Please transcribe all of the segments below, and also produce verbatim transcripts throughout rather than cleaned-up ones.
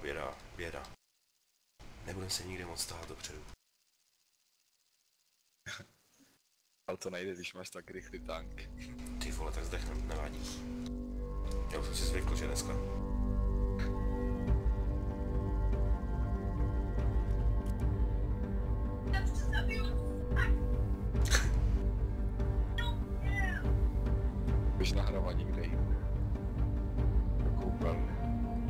běda, běda. Nebudem se nikdy moc stáhat dopředu. Ale to nejde, když máš tak rychlý tank. Ty vole, tak zdechnem, nevadí. Já už jsem si zvykl, že dneska. Běž nahrává nikde jinde. Jako úplně.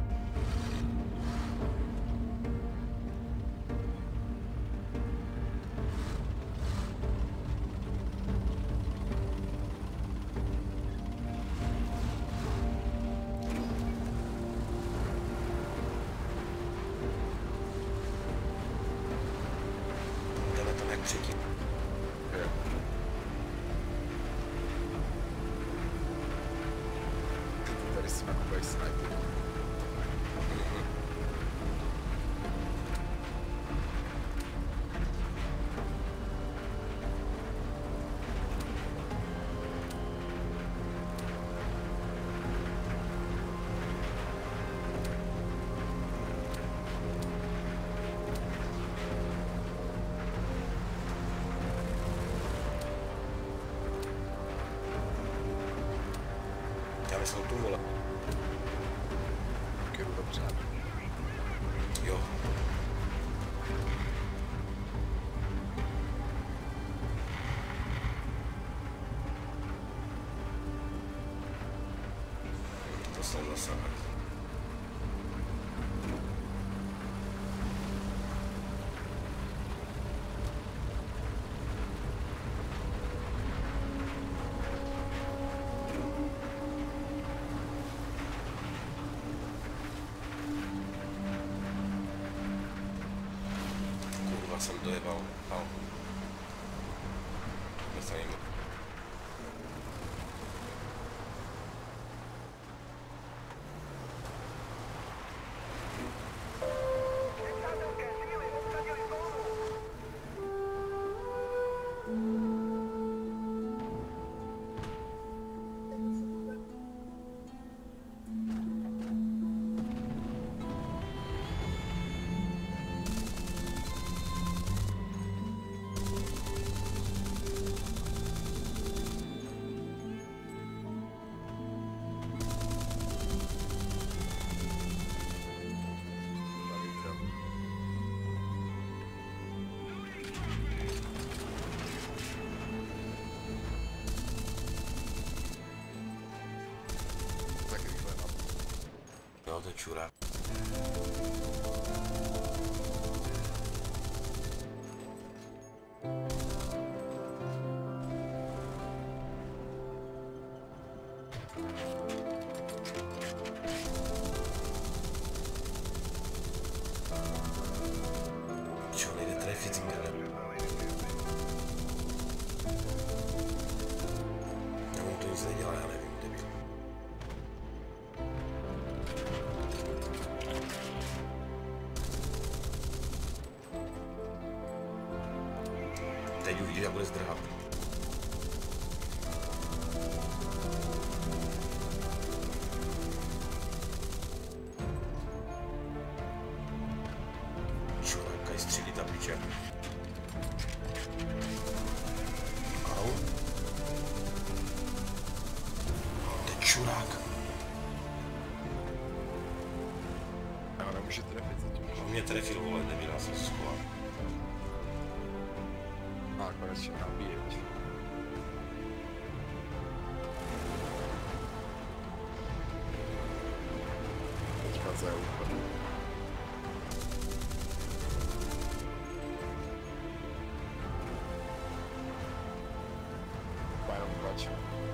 Jdeme tam jak předtím. Jo. Tady si nakupuješ sniper. Já myslel tu vole. Tak jdu dobře. Jo. To jsem zase. Kurva jsem dojebal. Au. Nestavím. Tak rychle na to. Jo, to je čurák. Čo, nejde trefit s mrdem. Já mu to nic nedělá, já nevím, debil. Teď uvidíš, jak bude zdrhat. Čurák, kaj střílí ta piče. Au. To je čurák. Já nemůžu trefit zatím. On mě trefil, vole, nebyl, já jsem se schoval. A konečně nabíječ. Teďka za úplně. Jenom tlačím.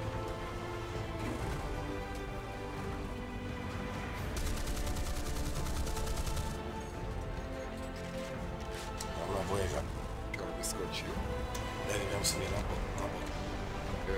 Mám na boje, že? Kam vyskočil. Nevím, já musím jít na bod, na bod. Jo.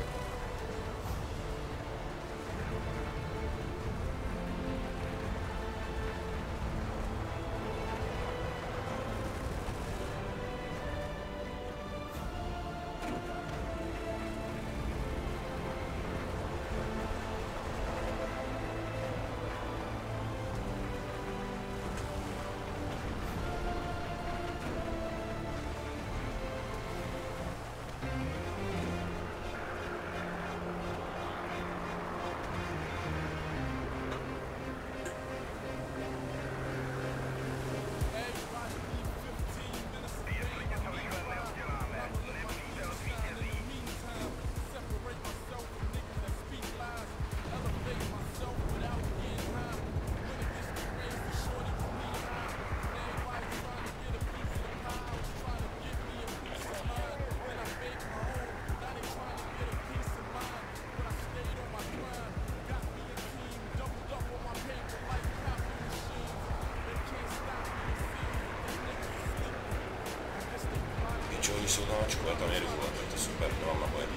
Pičo, oni jsou na očku, já tam jedu, vole, to je to super, nemám naboje.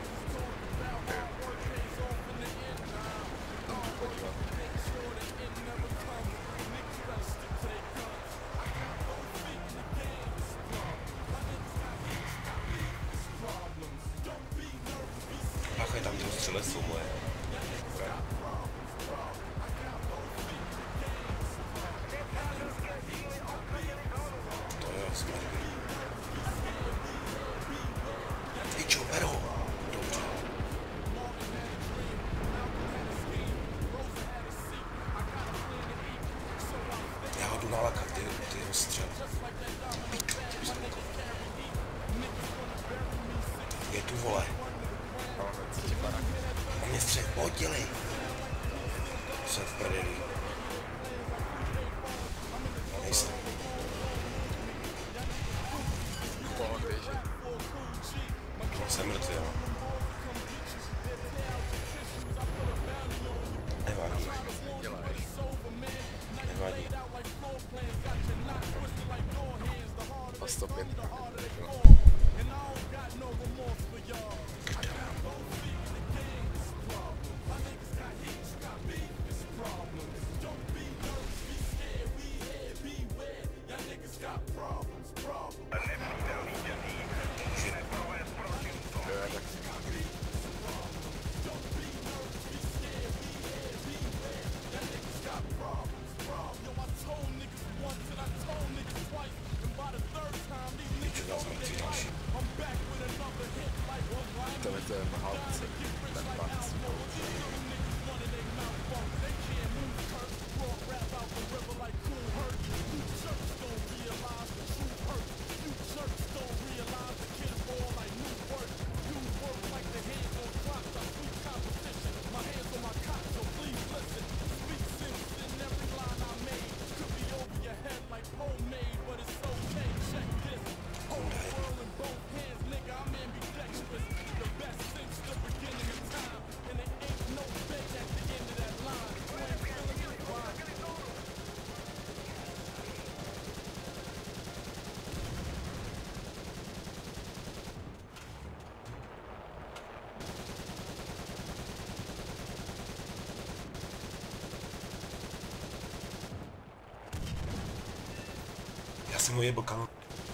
Ach, je tam to střelectvo moje. To jo, smrti. Pičo, beru. Dobře. Já ho jdu nalakat, ty, ty jeho střel. Pičo, ty jsem jako... Je tu, vole. On mě střel, pojď, dělej. Jsem v prdeli. Já nejsem. No, jsem mrtvý, jo. Nevadí. Nevadí. A sto pět. To je to je hálce. Ten pác. Já jsem mu jebl, kam.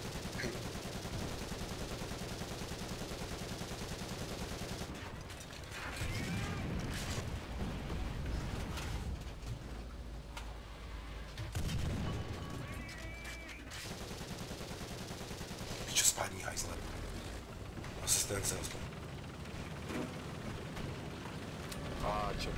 Pičo, spádní hajzle. Asistence. A čo?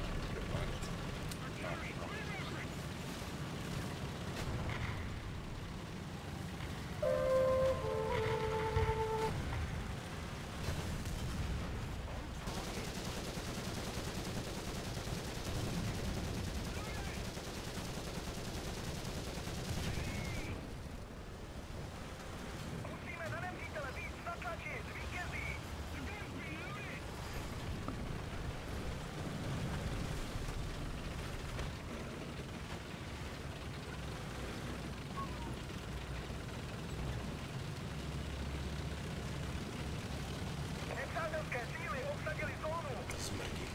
Smrdí.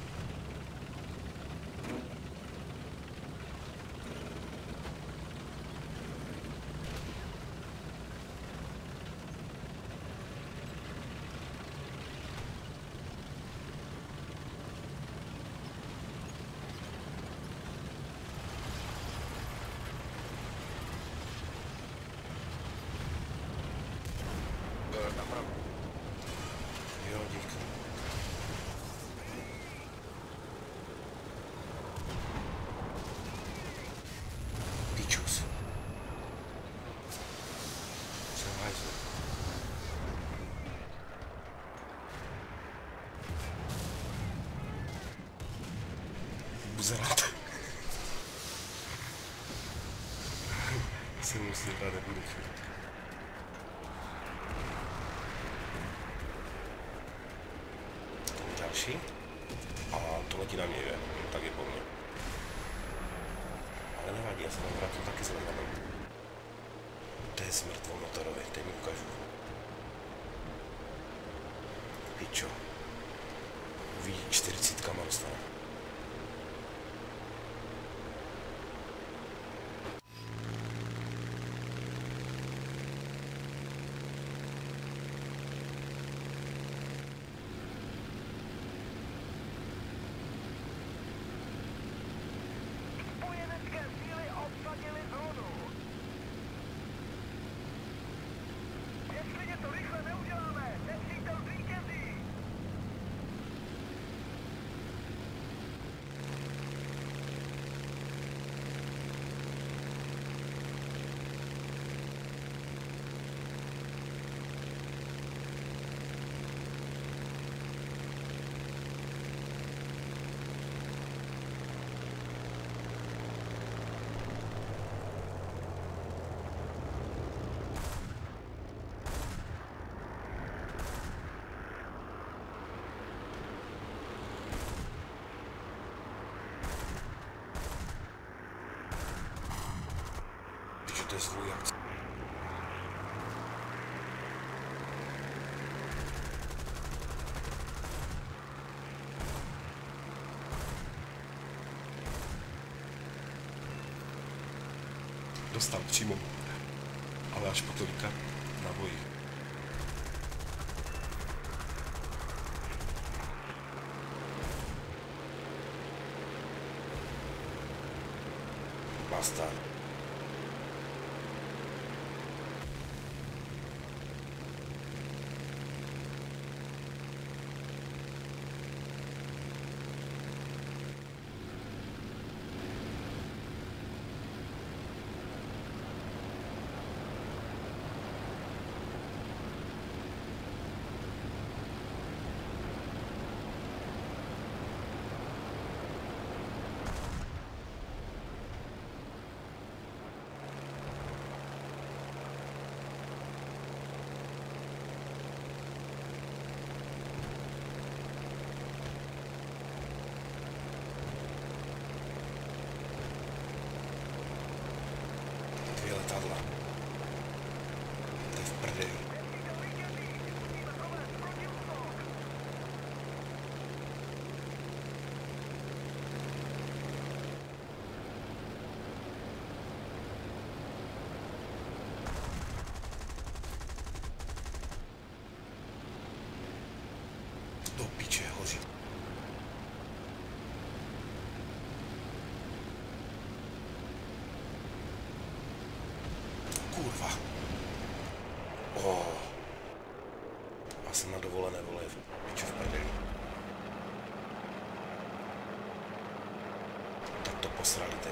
Napravo. Jo, díky. Pičus. Jsem hajzl. Buzerat. Se musím dát nebudu chvíli. Další. A to letí na mě, je. Tak je po mně. Ale nevadí, já se tam vrátím taky s levelem. To je smrt o motorovi, teď mi ukážu. pičo. Ví čtyřicítkama dostane. To je svůj akci. Dostal přímo, ale až po tolika nabojích. Basta. Letadla. To je v prdeli. Do piče hoří. Kurva. Oh. Já jsem na dovolené, vole, pičo v prdeli. Tak to posrali teď.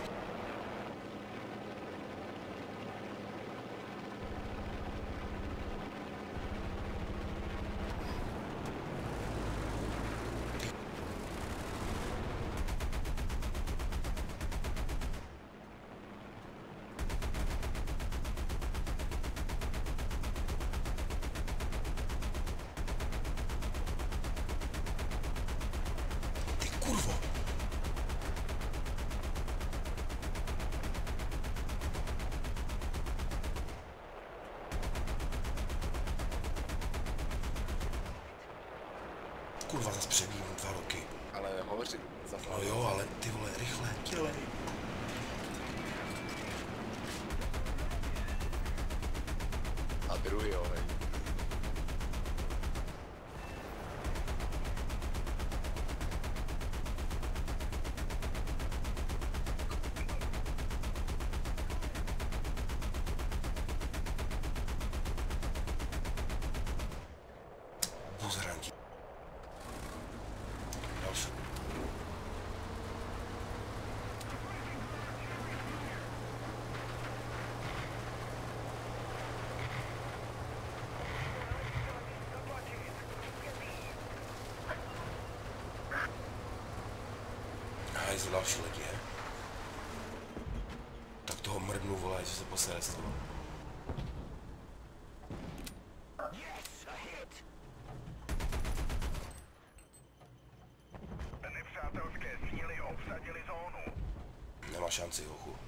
Kurva, zas přebývám dva roky. Ale hovoří za No jo, ale ty vole, rychle, dělej. A druhý, jo, hej. Buzranti. Další. Hajzl, další lidi, je? Tak toho mrdnu, vole, že se posere z toho. Nepřátelské síly obsadily zónu. Nemá šanci, hochu.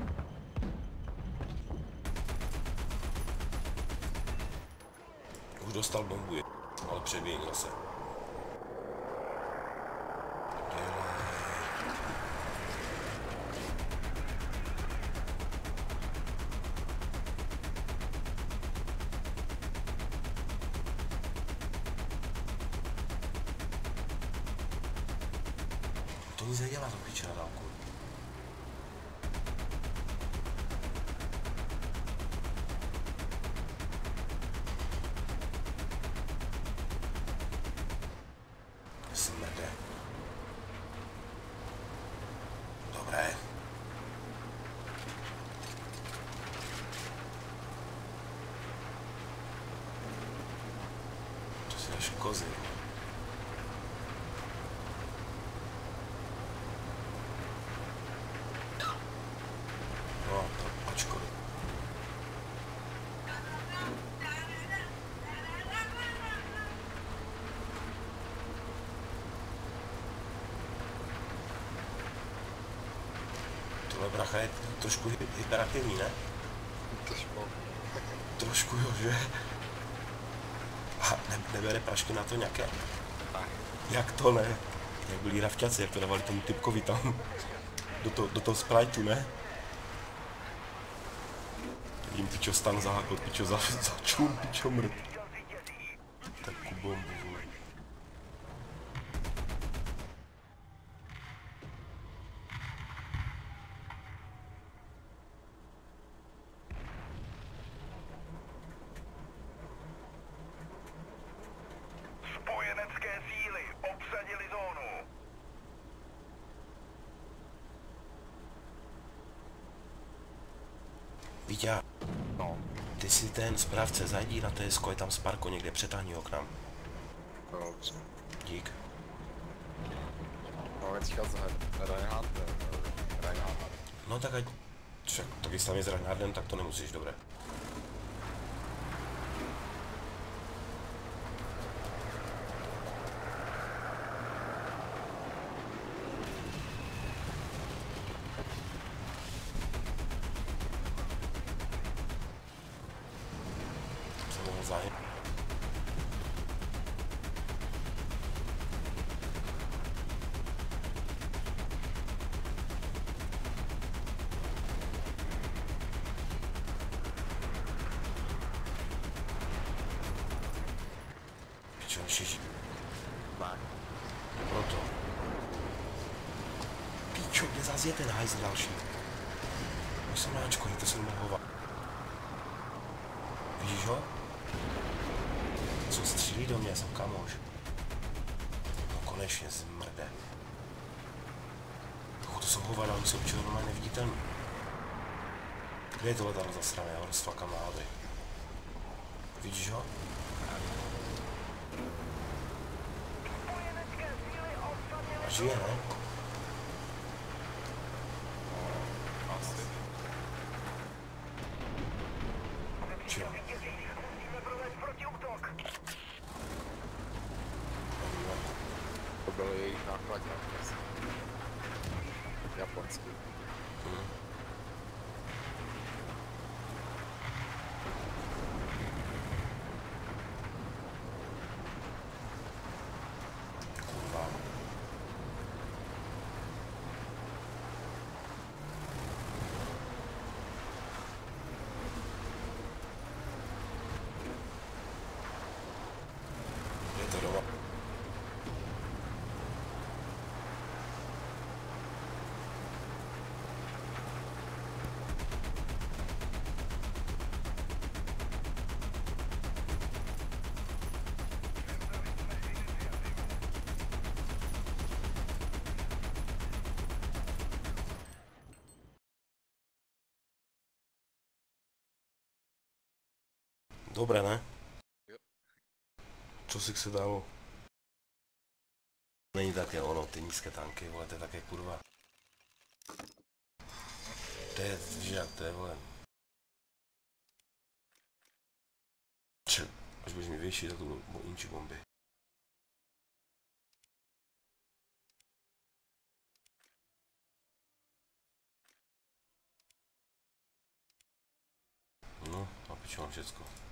Už dostal bombu, je. Ale předběhnul se. To nic nedělá, to piče na dálku. Smrde. Dobré. To si dáš kozy. No, to očko. Tohle bracha je trošku hyperaktivní, ne? Trošku. Trošku jo, že? A ne, nebere prašky na to nějaké? Tak. Jak to ne? Jak byli ravťaci, jak to dávali tomu typkovi tam. Do, to, do toho sprajtu, ne? Jim pičo stan zahákl, pičo za, za čum, pičo mrt. Takovou bombu, vole. Spojenecké síly obsadili zónu. Vítě, No, ty si ten správce, zajdi na T S ko, je tam Sparko někde, přetáhni ho k nám. dobře. Dík. Máme teďka s Reinhardem. Reinhardem. No tak ať, však, tak jestli tam je s Reinhardem, tak to nemusíš, dobré. Jsem mohl zájem. Pičo, šiži. Tak. Proto. Pičo, kde zase je ten hajzl další? Už jsem náčko, to jsem mohova. Vidíš ho? Co střílí do mě, jsem kamoš. No konečně zmrde. Oh, to jsou hovada, oni jsou pičo normálně neviditelný. Kde je tohle tam zasrané, já ho rozflakám na hadry. Vidíš ho? A žije, ne? Asi. Čeho? Musíme provést protiútok. To byl jejich nákladní adres. Japonský. Hm. Kurva. Je to doma. Dobré, ne? Jo. Co si se dalo? Není také ono, ty nízké tanky, vole, to je také kurva. To je, že jak to je, vole. Če, až budeš mi větší, tak to budou inči bomby. No, a piču mám všecko.